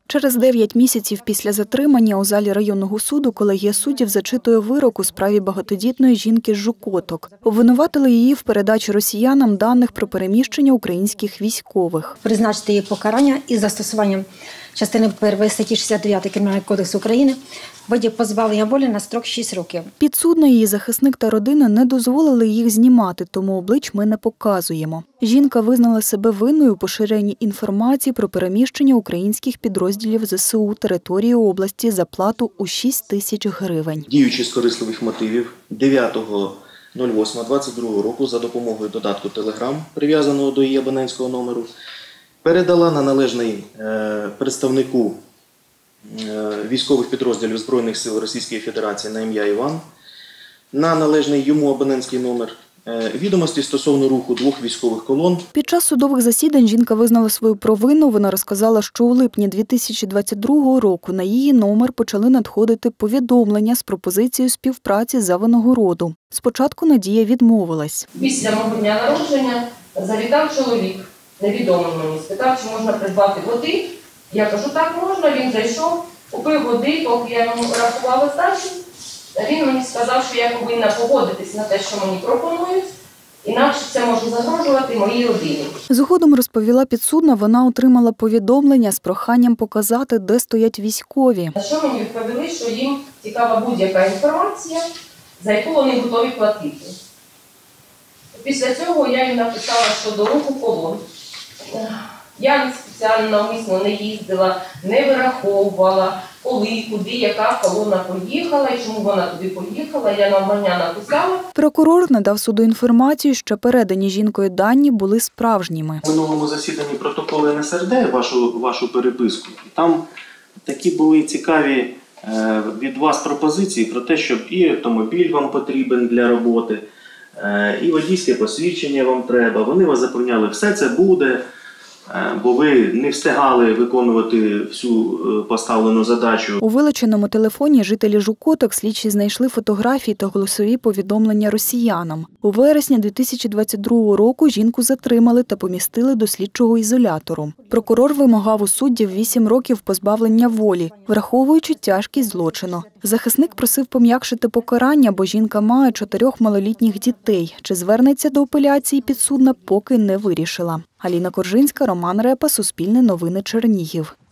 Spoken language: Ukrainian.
Через 9 місяців після затримання у залі районного суду колегія суддів зачитує вирок у справі багатодітної жінки з Жукоток. Обвинуватили її в передачі росіянам даних про переміщення українських військових. Призначити її покарання із застосуванням частини 1 статті 69 Кримінального кодексу України в виді позбавлення волі на строк 6 років. Підсудна, її захисник та родина не дозволили їх знімати, тому облич ми не показуємо. Жінка визнала себе винною у поширенні інформації про переміщення українських підрозділів ЗСУ території області за плату у 6 тисяч гривень. Діючи з корисливих мотивів 9.08.22 року за допомогою додатку Telegram, прив'язаного до її абонентського номеру, передала на належний представнику військових підрозділів Збройних сил Російської Федерації на ім'я Іван, на належний йому абонентський номер, відомості стосовно руху 2 військових колон. Під час судових засідань жінка визнала свою провину. Вона розказала, що у липні 2022 року на її номер почали надходити повідомлення з пропозицією співпраці за винагороду. Спочатку Надія відмовилась. Після мого дня народження завітав чоловік, невідомий мені, спитав, чи можна придбати води. Я кажу, так можна, він зайшов, купив води, поки я йому рахувала здачу. Він мені сказав, що я повинна погодитись на те, що мені пропонують, інакше це може загрожувати моїй родині. Згодом, розповіла підсудна, вона отримала повідомлення з проханням показати, де стоять військові. На що мені відповіли, що їм цікава будь-яка інформація, за яку вони готові платити. Після цього я їм написала щодо руху колон. Я спеціально навмисно не їздила, не вираховувала, коли, куди, яка колона поїхала і чому вона туди поїхала. Я навмання написала. Прокурор надав суду інформацію, що передані жінкою дані були справжніми. В минулому засіданні протоколи НСРД, вашу переписку, там такі були цікаві від вас пропозиції про те, щоб і автомобіль вам потрібен для роботи, і водійське посвідчення вам треба. Вони вас запевняли, все це буде, бо ви не встигали виконувати всю поставлену задачу. У вилученому телефоні жителі Жукоток слідчі знайшли фотографії та голосові повідомлення росіянам. У вересні 2022 року жінку затримали та помістили до слідчого ізолятору. Прокурор вимагав у суддів 8 років позбавлення волі, враховуючи тяжкість злочину. Захисник просив пом'якшити покарання, бо жінка має 4 малолітніх дітей. Чи звернеться до апеляції підсудна, поки не вирішила. Аліна Коржинська, Роман Репа, Суспільне новини, Чернігів.